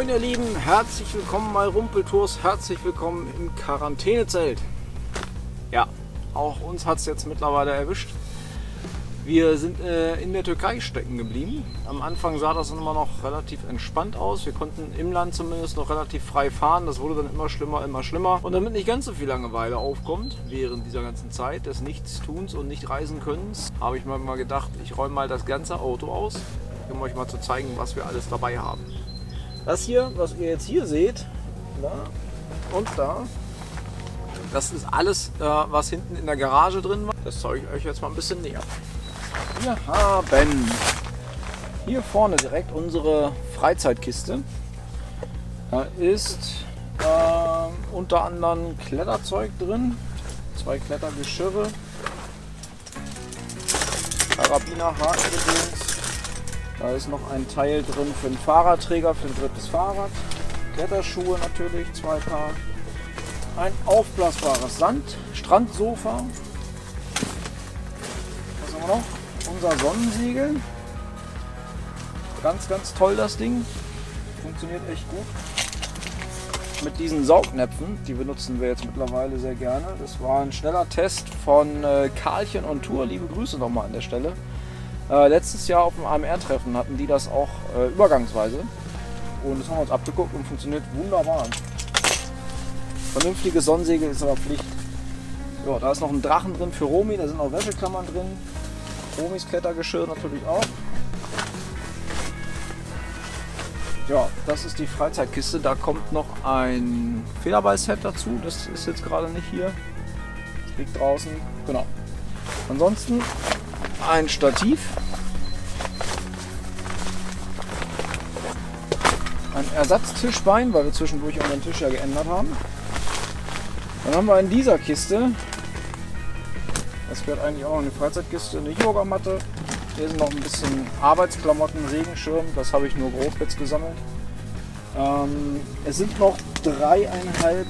Moin ihr Lieben, herzlich willkommen bei Rumpeltours, herzlich willkommen im Quarantänezelt. Ja, auch uns hat es jetzt mittlerweile erwischt. Wir sind in der Türkei stecken geblieben. Am Anfang sah das immer noch relativ entspannt aus. Wir konnten im Land zumindest noch relativ frei fahren. Das wurde dann immer schlimmer, immer schlimmer. Und damit nicht ganz so viel Langeweile aufkommt, während dieser ganzen Zeit des Nichtstuns und Nicht-Reisen-Könnens, habe ich mir mal gedacht, ich räume mal das ganze Auto aus, um euch mal zu zeigen, was wir alles dabei haben. Das hier, was ihr jetzt hier seht, da und da, das ist alles, was hinten in der Garage drin war. Das zeige ich euch jetzt mal ein bisschen näher. Wir haben hier vorne direkt unsere Freizeitkiste. Da ist unter anderem Kletterzeug drin, 2 Klettergeschirre, Karabiner-Hakengedöns. Da ist noch ein Teil drin für den Fahrradträger, für ein drittes Fahrrad. Kletterschuhe natürlich, 2 Paar. Ein aufblasbares Strandsofa. Was haben wir noch? Unser Sonnensegel. Ganz, ganz toll das Ding. Funktioniert echt gut. Mit diesen Saugnäpfen, die benutzen wir jetzt mittlerweile sehr gerne. Das war ein schneller Test von Karlchen on Tour. Liebe Grüße nochmal an der Stelle. Letztes Jahr auf dem AMR-Treffen hatten die das auch übergangsweise. Und das haben wir uns abgeguckt und funktioniert wunderbar. Vernünftiges Sonnensegel ist aber Pflicht. Ja, da ist noch ein Drachen drin für Romy, da sind auch Wäscheklammern drin. Romys Klettergeschirr natürlich auch. Ja, das ist die Freizeitkiste. Da kommt noch ein Federball-Set dazu. Das ist jetzt gerade nicht hier. Das liegt draußen. Genau. Ansonsten ein Stativ. Ein Ersatztischbein, weil wir zwischendurch unseren Tisch ja geändert haben. Dann haben wir in dieser Kiste, das gehört eigentlich auch noch in die Freizeitkiste, eine Yogamatte. Hier sind noch ein bisschen Arbeitsklamotten, Regenschirm, das habe ich nur grob jetzt gesammelt. Es sind noch 2,5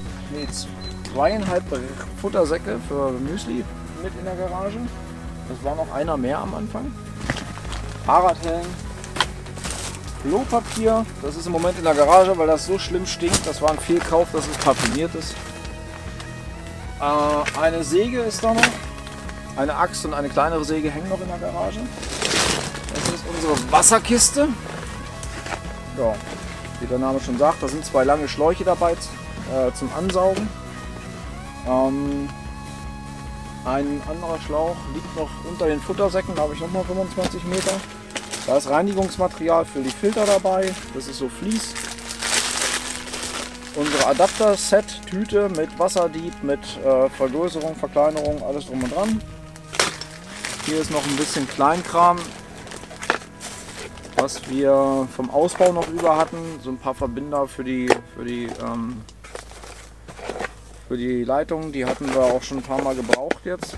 Futtersäcke für Müsli mit in der Garage. Das war noch einer mehr am Anfang. Fahrradhelm. Klopapier, das ist im Moment in der Garage, weil das so schlimm stinkt. Das war ein Fehlkauf, dass es parfümiert ist. Eine Säge ist da noch. Eine Axt und eine kleinere Säge hängen noch in der Garage. Das ist unsere Wasserkiste. Ja, wie der Name schon sagt, da sind 2 lange Schläuche dabei zum Ansaugen. Ein anderer Schlauch liegt noch unter den Futtersäcken, da habe ich noch mal 25 Meter. Da ist Reinigungsmaterial für die Filter dabei, das ist so Vlies. Unsere Adapter-Set-Tüte mit Wasserdieb, mit Vergrößerung, Verkleinerung, alles drum und dran. Hier ist noch ein bisschen Kleinkram, was wir vom Ausbau noch über hatten. So ein paar Verbinder für die Leitung, die hatten wir auch schon ein paar Mal gebraucht jetzt.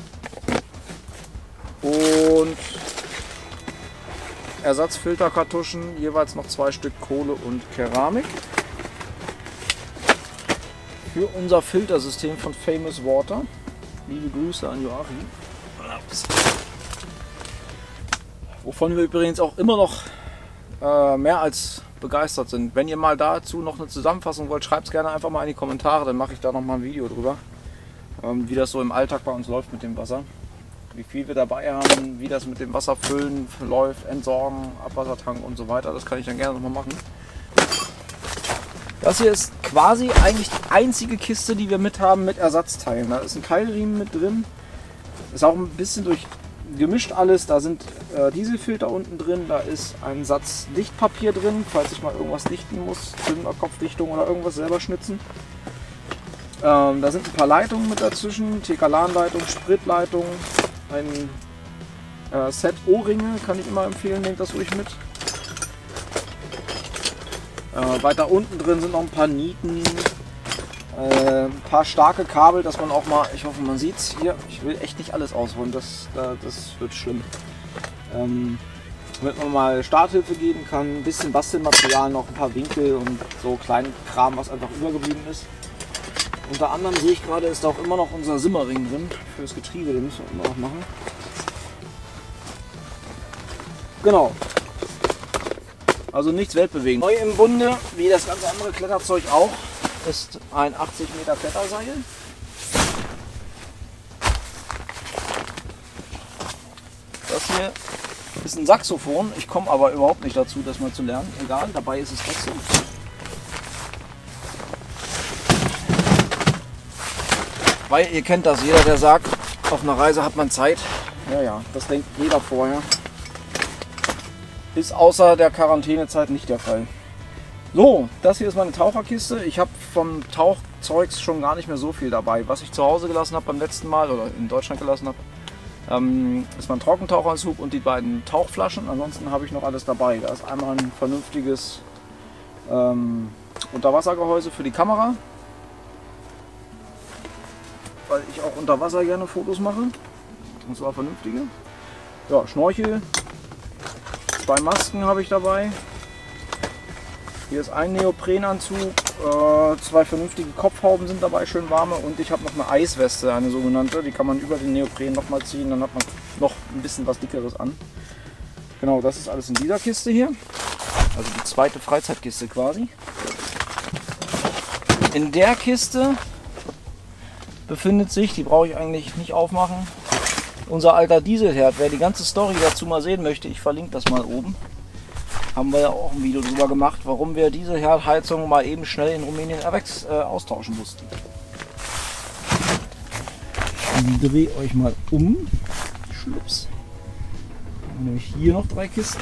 Und Ersatzfilterkartuschen, jeweils noch 2 Stück Kohle und Keramik. Für unser Filtersystem von Famous Water. Liebe Grüße an Joachim. Wovon wir übrigens auch immer noch mehr als begeistert sind. Wenn ihr mal dazu noch eine Zusammenfassung wollt, schreibt es gerne einfach mal in die Kommentare, dann mache ich da noch mal ein Video drüber, wie das so im Alltag bei uns läuft mit dem Wasser, wie viel wir dabei haben, wie das mit dem Wasserfüllen läuft, Entsorgen, Abwassertank und so weiter. Das kann ich dann gerne noch mal machen. Das hier ist quasi eigentlich die einzige Kiste, die wir mit haben mit Ersatzteilen. Da ist ein Keilriemen mit drin, ist auch ein bisschen gemischt alles. Da sind Dieselfilter unten drin, da ist ein Satz Dichtpapier drin, falls ich mal irgendwas dichten muss, Zünderkopfdichtung oder irgendwas selber schnitzen. Da sind ein paar Leitungen mit dazwischen, TK-LAN-Leitung, Spritleitung, ein Set O-Ringe, kann ich immer empfehlen, nehmt das ruhig mit. Weiter unten drin sind noch ein paar Nieten, ein paar starke Kabel, dass man auch mal, ich hoffe man sieht es hier, ich will echt nicht alles ausholen, das wird schlimm. Damit man mal Starthilfe geben kann, ein bisschen Bastelmaterial, noch ein paar Winkel und so kleinen Kram, was einfach übergeblieben ist. Unter anderem sehe ich gerade, ist auch immer noch unser Simmering drin für das Getriebe, den müssen wir immer noch machen. Genau. Also nichts weltbewegend. Neu im Bunde, wie das ganze andere Kletterzeug auch, ist ein 80 Meter Kletterseil. Das hier ist ein Saxophon. Ich komme aber überhaupt nicht dazu, das mal zu lernen. Egal, dabei ist es trotzdem. Weil ihr kennt das, jeder der sagt, auf einer Reise hat man Zeit. Ja, ja, das denkt jeder vorher. Ist außer der Quarantänezeit nicht der Fall. So, das hier ist meine Taucherkiste. Ich habe vom Tauchzeugs schon gar nicht mehr so viel dabei. Was ich zu Hause gelassen habe beim letzten Mal oder in Deutschland gelassen habe, ist mein Trockentauchanzug und die beiden Tauchflaschen. Ansonsten habe ich noch alles dabei. Da ist einmal ein vernünftiges Unterwassergehäuse für die Kamera, weil ich auch unter Wasser gerne Fotos mache. Und zwar vernünftige. Ja, Schnorchel. 2 Masken habe ich dabei. Hier ist ein Neoprenanzug, 2 vernünftige Kopfhauben sind dabei, schön warme, und ich habe noch eine Eisweste, eine sogenannte, die kann man über den Neopren nochmal ziehen, dann hat man noch ein bisschen was Dickeres an. Genau, das ist alles in dieser Kiste hier, also die zweite Freizeitkiste quasi. In der Kiste befindet sich, die brauche ich eigentlich nicht aufmachen, unser alter Dieselherd. Wer die ganze Story dazu mal sehen möchte, ich verlinke das mal oben. Haben wir ja auch ein Video drüber gemacht, warum wir diese Herdheizung mal eben schnell in Rumänien austauschen mussten. Ich drehe euch mal um. Schlups. Dann haben wir nämlich hier noch 3 Kisten.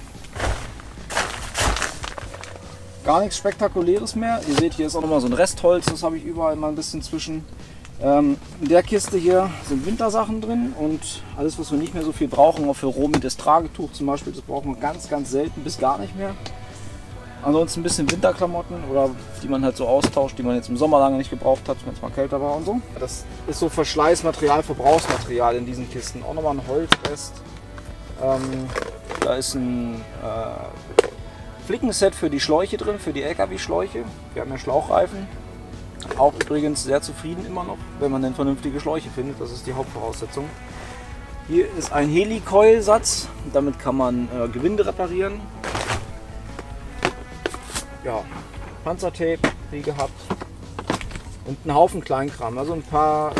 Gar nichts Spektakuläres mehr. Ihr seht, hier ist auch noch mal so ein Restholz, das habe ich überall mal ein bisschen zwischen. In der Kiste hier sind Wintersachen drin und alles, was wir nicht mehr so viel brauchen, auch für Romy das Tragetuch zum Beispiel, das brauchen wir ganz, ganz selten bis gar nicht mehr. Ansonsten ein bisschen Winterklamotten oder die man halt so austauscht, die man jetzt im Sommer lange nicht gebraucht hat, wenn es mal kälter war und so. Das ist so Verschleißmaterial, Verbrauchsmaterial in diesen Kisten. Auch nochmal ein Holzrest. Da ist ein Flickenset für die Schläuche drin, für die LKW-Schläuche. Wir haben ja Schlauchreifen. Auch übrigens sehr zufrieden immer noch, wenn man denn vernünftige Schläuche findet. Das ist die Hauptvoraussetzung. Hier ist ein Helicoil-Satz. Damit kann man Gewinde reparieren. Ja, Panzertape, wie gehabt. Und einen Haufen Kleinkram. Also ein paar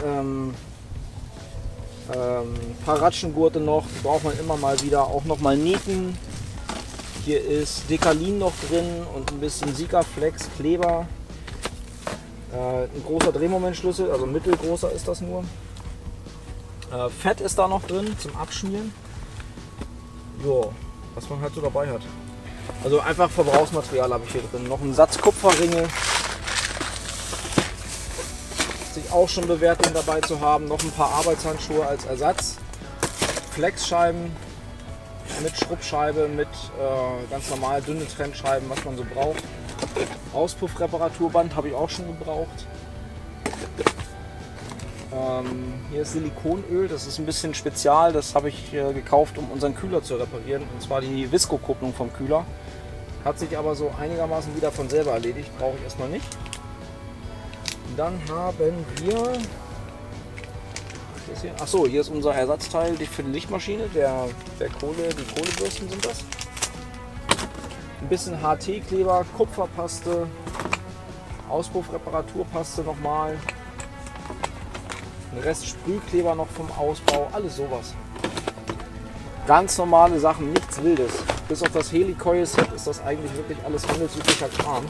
Ratschengurte noch. Die braucht man immer mal wieder. Auch noch mal Nieten. Hier ist Dekalin noch drin und ein bisschen Sikaflex, Kleber. Ein großer Drehmomentschlüssel, also mittelgroßer ist das nur. Fett ist da noch drin zum Abschmieren. Jo, was man halt so dabei hat. Also einfach Verbrauchsmaterial habe ich hier drin. Noch einen Satz Kupferringe. Sich auch schon bewährt, den dabei zu haben. Noch ein paar Arbeitshandschuhe als Ersatz. Flexscheiben mit Schrubbscheibe, mit ganz normal dünne Trennscheiben, was man so braucht. Auspuffreparaturband habe ich auch schon gebraucht. Hier ist Silikonöl, das ist ein bisschen spezial, das habe ich gekauft, um unseren Kühler zu reparieren, und zwar die Visco-Kupplung vom Kühler. Hat sich aber so einigermaßen wieder von selber erledigt, brauche ich erstmal nicht. Dann haben wir, achso, hier ist unser Ersatzteil für die Lichtmaschine, die Kohlebürsten sind das. Ein bisschen HT-Kleber, Kupferpaste, Auspuffreparaturpaste nochmal, ein Rest Sprühkleber noch vom Ausbau, alles sowas. Ganz normale Sachen, nichts Wildes. Bis auf das Helicoil-Set ist das eigentlich wirklich alles handelsüblicher Kram.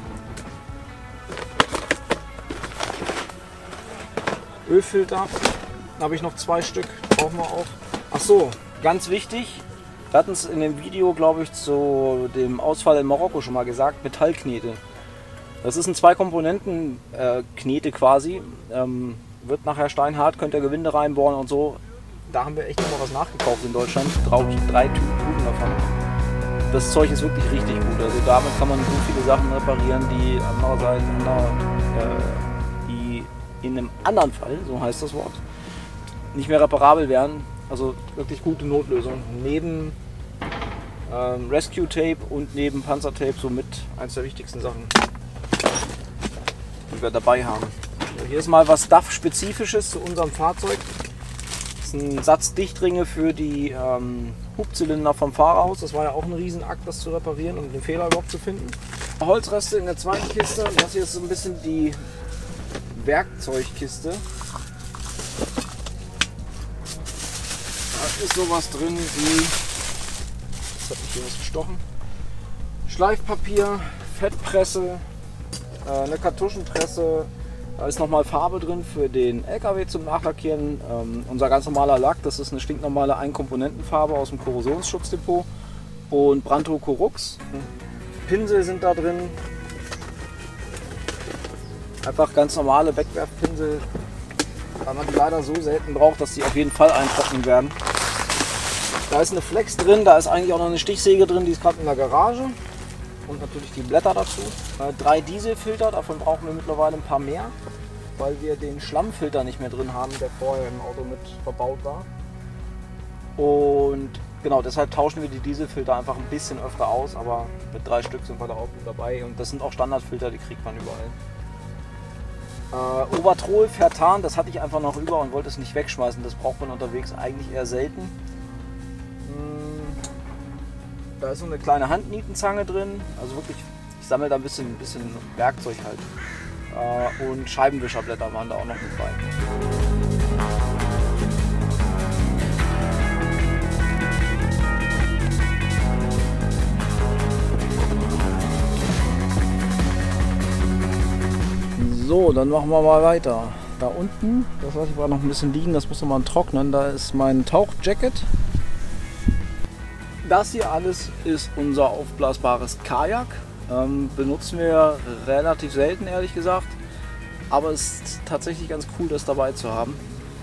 Ölfilter habe ich noch 2 Stück, brauchen wir auch. Ach so, ganz wichtig. Wir hatten es in dem Video, glaube ich, zu dem Ausfall in Marokko schon mal gesagt, Metallknete. Das ist ein 2-Komponenten-Knete quasi. Wird nachher steinhart, könnt ihr Gewinde reinbohren und so. Da haben wir echt noch mal was nachgekauft in Deutschland. 3 Tuben davon. Das Zeug ist wirklich richtig gut. Also damit kann man so viele Sachen reparieren, die andererseits die in einem anderen Fall, so heißt das Wort, nicht mehr reparabel wären. Also wirklich gute Notlösung. Neben Rescue Tape und neben Panzertape somit eins der wichtigsten Sachen, die wir dabei haben. So, hier ist mal was DAF-Spezifisches zu unserem Fahrzeug. Das Das sind Satzdichtringe für die Hubzylinder vom Fahrerhaus. Das war ja auch ein Riesenakt, das zu reparieren und den Fehler überhaupt zu finden. Holzreste in der zweiten Kiste. Das hier ist so ein bisschen die Werkzeugkiste. Da ist sowas drin wie, jetzt habe ich hier was gestochen, Schleifpapier, Fettpresse, eine Kartuschenpresse. Da ist nochmal Farbe drin für den LKW zum Nachlackieren. Unser ganz normaler Lack, das ist eine stinknormale Einkomponentenfarbe aus dem Korrosionsschutzdepot. Und Brandto Corux. Pinsel sind da drin. Einfach ganz normale Wegwerfpinsel. Da man die leider so selten braucht, dass die auf jeden Fall eintrocknen werden. Da ist eine Flex drin, da ist eigentlich auch noch eine Stichsäge drin, die ist gerade in der Garage. Und natürlich die Blätter dazu. 3 Dieselfilter, davon brauchen wir mittlerweile ein paar mehr, weil wir den Schlammfilter nicht mehr drin haben, der vorher im Auto mit verbaut war. Und genau, deshalb tauschen wir die Dieselfilter einfach ein bisschen öfter aus, aber mit 3 Stück sind wir da auch gut dabei. Und das sind auch Standardfilter, die kriegt man überall. Obertrol, Vertan, das hatte ich einfach noch über und wollte es nicht wegschmeißen. Das braucht man unterwegs eigentlich eher selten. Da ist so eine kleine Handnietenzange drin, also wirklich, ich sammle da ein bisschen Werkzeug halt. Und Scheibenwischerblätter waren da auch noch mit bei. So, dann machen wir mal weiter. Da unten, das lasse ich aber noch ein bisschen liegen, das muss noch mal trocknen. Da ist mein Tauchjacket. Das hier alles ist unser aufblasbares Kajak. Benutzen wir relativ selten, ehrlich gesagt. Aber es ist tatsächlich ganz cool, das dabei zu haben.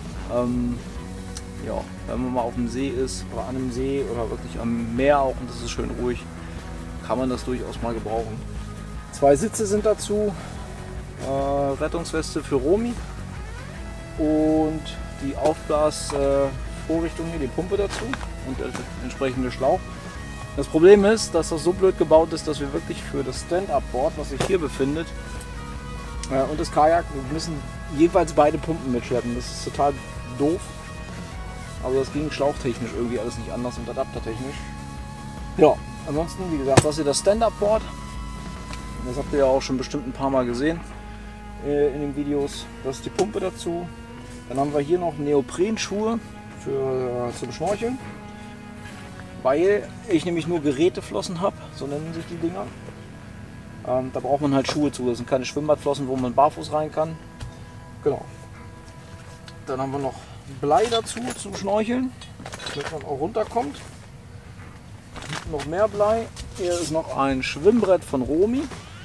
Ja, wenn man mal auf dem See ist oder an einem See oder wirklich am Meer auch und das ist schön ruhig, kann man das durchaus mal gebrauchen. 2 Sitze sind dazu, Rettungsweste für Romy und die Aufblasvorrichtung hier, die Pumpe dazu und der entsprechende Schlauch. Das Problem ist, dass das so blöd gebaut ist, dass wir wirklich für das Stand-Up-Board, was sich hier befindet, und das Kajak, wir müssen jeweils beide Pumpen mitschleppen. Das ist total doof. Aber das ging schlauchtechnisch irgendwie alles nicht anders und adaptertechnisch. Ja, ansonsten, wie gesagt, das hier das Stand-Up-Board. Das habt ihr ja auch schon bestimmt ein paar Mal gesehen in den Videos. Das ist die Pumpe dazu. Dann haben wir hier noch Neoprenschuhe zum Schnorcheln. Weil ich nämlich nur Geräteflossen habe, so nennen sich die Dinger. Da braucht man halt Schuhe zu. Das sind keine Schwimmbadflossen, wo man barfuß rein kann. Genau. Dann haben wir noch Blei dazu zum Schnorcheln, damit man auch runterkommt. Noch mehr Blei. Hier ist noch ein Schwimmbrett von Romy.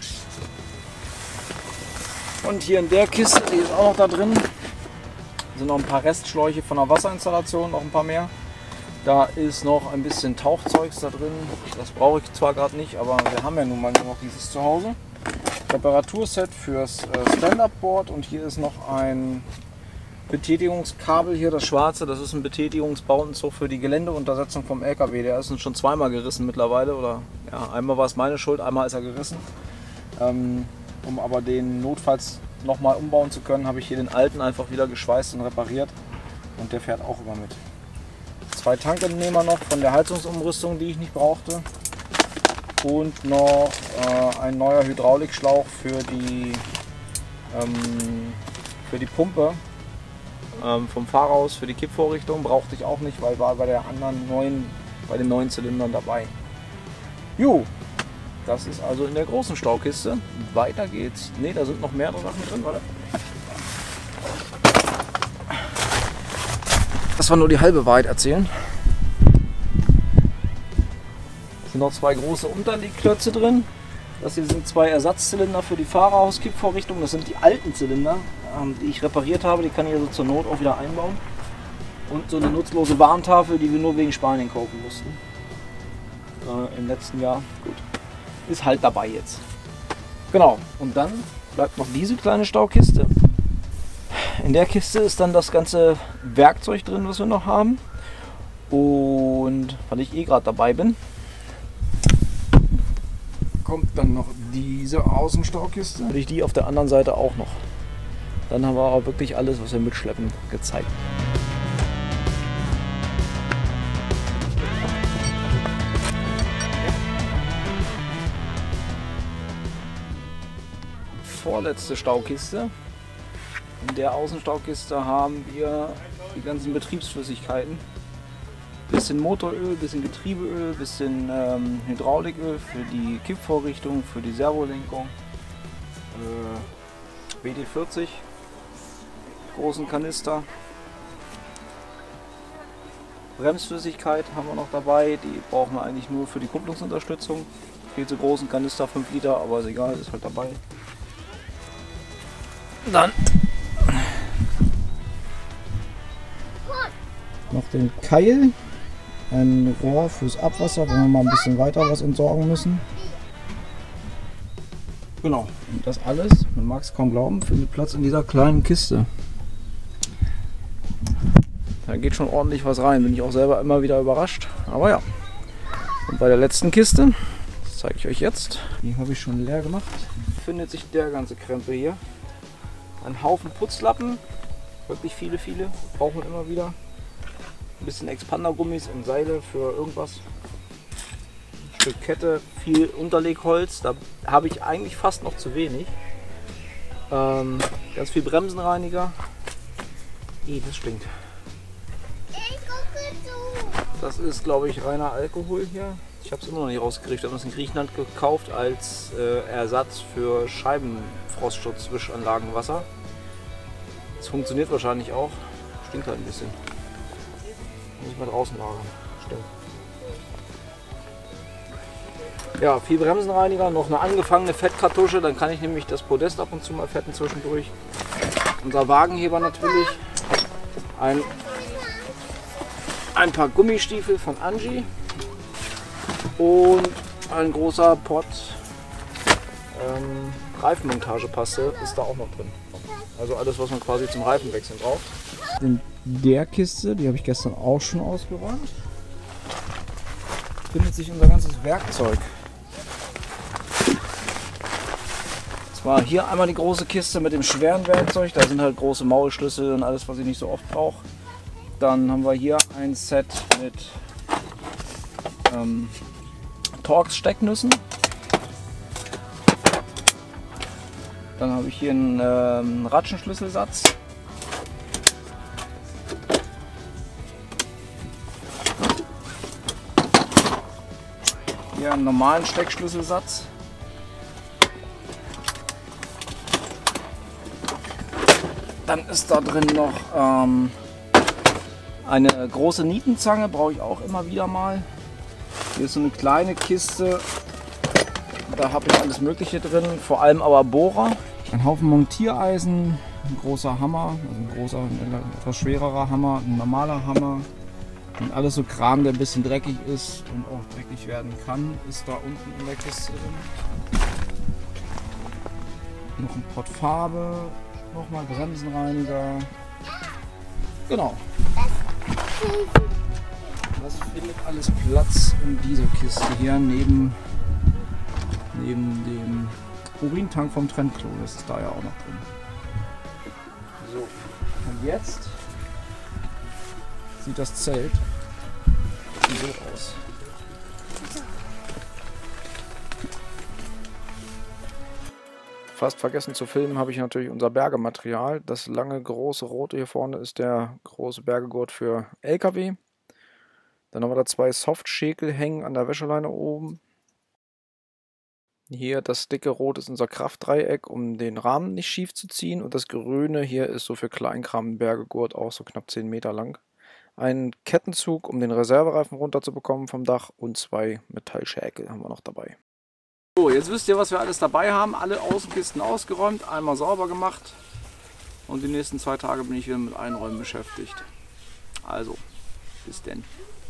Und hier in der Kiste, die ist auch noch da drin, sind noch ein paar Restschläuche von der Wasserinstallation, noch ein paar mehr. Da ist noch ein bisschen Tauchzeugs da drin. Das brauche ich zwar gerade nicht, aber wir haben ja nun mal nur noch dieses zu Hause. Reparaturset fürs Stand-Up-Board und hier ist noch ein Betätigungskabel hier, das schwarze. Das ist ein Betätigungsbautenzug für die Geländeuntersetzung vom LKW. Der ist uns schon zweimal gerissen mittlerweile. Oder ja, einmal war es meine Schuld, einmal ist er gerissen. Um aber den notfalls nochmal umbauen zu können, habe ich hier den alten einfach wieder geschweißt und repariert. Und der fährt auch immer mit. 2 Tankentnehmer noch von der Heizungsumrüstung, die ich nicht brauchte. Und noch ein neuer Hydraulikschlauch für die Pumpe vom Fahrerhaus, für die Kippvorrichtung. Brauchte ich auch nicht, weil war bei den neuen Zylindern dabei. Jo, das ist also in der großen Staukiste. Weiter geht's. Ne, da sind noch mehrere Sachen drin, warte. Das war nur die halbe Wahrheit erzählen. Es sind noch 2 große Unterlegklötze drin. Das hier sind 2 Ersatzzylinder für die Fahrerhaus-Kippvorrichtung. Das sind die alten Zylinder, die ich repariert habe. Die kann ich also zur Not auch wieder einbauen. Und so eine nutzlose Warntafel, die wir nur wegen Spanien kaufen mussten. Im letzten Jahr. Gut. Ist halt dabei jetzt. Genau. Und dann bleibt noch diese kleine Staukiste. In der Kiste ist dann das ganze Werkzeug drin, was wir noch haben. Und weil ich gerade dabei bin, kommt dann noch diese Außenstaukiste. Habe ich die auf der anderen Seite auch noch. Dann haben wir auch wirklich alles, was wir mitschleppen, gezeigt. vorletzte Staukiste. In der Außenstaukiste haben wir die ganzen Betriebsflüssigkeiten. Bisschen Motoröl, bisschen Getriebeöl, bisschen Hydrauliköl für die Kippvorrichtung, für die Servolenkung. WD-40, großen Kanister. Bremsflüssigkeit haben wir noch dabei, die brauchen wir eigentlich nur für die Kupplungsunterstützung. Viel zu großen Kanister, 5 Liter, aber ist egal, ist halt dabei. Dann noch den Keil, ein Rohr fürs Abwasser, wenn wir mal ein bisschen weiter was entsorgen müssen. Genau, und das alles, man mag es kaum glauben, findet Platz in dieser kleinen Kiste. Da geht schon ordentlich was rein, bin ich auch selber immer wieder überrascht, aber ja. Und bei der letzten Kiste, das zeige ich euch jetzt, die habe ich schon leer gemacht, findet sich der ganze Krempel hier. Ein Haufen Putzlappen, wirklich viele, brauchen wir immer wieder. Ein bisschen Expandergummis und Seile für irgendwas. Ein Stück Kette, viel Unterlegholz, da habe ich eigentlich fast noch zu wenig. Ganz viel Bremsenreiniger. Das stinkt. Das ist, glaube ich, reiner Alkohol hier. Ich habe es immer noch nicht rausgekriegt. Ich habe das in Griechenland gekauft als Ersatz für Scheibenfrostschutz-Wischanlagenwasser. Das funktioniert wahrscheinlich auch. Stinkt halt ein bisschen. Muss ich mal draußen lagern. Stimmt. Ja, viel Bremsenreiniger, noch eine angefangene Fettkartusche. Dann kann ich nämlich das Podest ab und zu mal fetten zwischendurch. Unser Wagenheber natürlich. Ein paar Gummistiefel von Angie und ein großer Pot Reifenmontagepaste ist da auch noch drin. Also alles, was man quasi zum Reifenwechseln braucht. In der Kiste, die habe ich gestern auch schon ausgeräumt, findet sich unser ganzes Werkzeug. Zwar hier einmal die große Kiste mit dem schweren Werkzeug, da sind halt große Maulschlüssel und alles, was ich nicht so oft brauche. Dann haben wir hier ein Set mit Torx-Stecknüssen. Dann habe ich hier einen Ratschenschlüsselsatz. Hier einen normalen Steckschlüsselsatz. Dann ist da drin noch eine große Nietenzange, brauche ich auch immer wieder mal. Hier ist so eine kleine Kiste, da habe ich alles Mögliche drin, vor allem aber Bohrer. Ein Haufen Montiereisen, ein großer Hammer, also ein großer, etwas schwererer Hammer, ein normaler Hammer. Und alles so Kram, der ein bisschen dreckig ist und auch dreckig werden kann, ist da unten in der Kiste drin. Noch ein Pott Farbe, nochmal Bremsenreiniger. Genau. Das findet alles Platz in dieser Kiste hier neben dem Urintank vom Trendklo. Das ist da ja auch noch drin. So, und jetzt sieht das Zelt so aus. Fast vergessen zu filmen habe ich natürlich unser Bergematerial. Das lange große rote hier vorne ist der große Bergegurt für LKW. Dann haben wir da 2 Softschäkel hängen an der Wäscheleine oben. Hier das dicke Rot ist unser Kraftdreieck, um den Rahmen nicht schief zu ziehen. Und das Grüne hier ist so für Kleinkram ein Bergegurt, auch so knapp 10 Meter lang. Ein Kettenzug, um den Reservereifen runterzubekommen vom Dach. Und 2 Metallschäkel haben wir noch dabei. So, jetzt wisst ihr, was wir alles dabei haben. Alle Außenkisten ausgeräumt, einmal sauber gemacht. Und die nächsten 2 Tage bin ich wieder mit Einräumen beschäftigt. Also, bis denn.